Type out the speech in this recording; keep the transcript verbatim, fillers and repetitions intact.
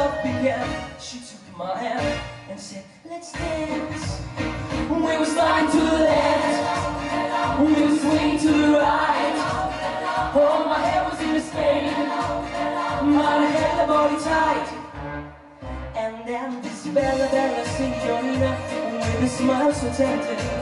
love began. She took my hand and said, let's dance. We were sliding to the left, we were swinging to the right. Oh, my hair was in a stain, my head the body tight. And then this Bella Bella Signorina with a smile so tempting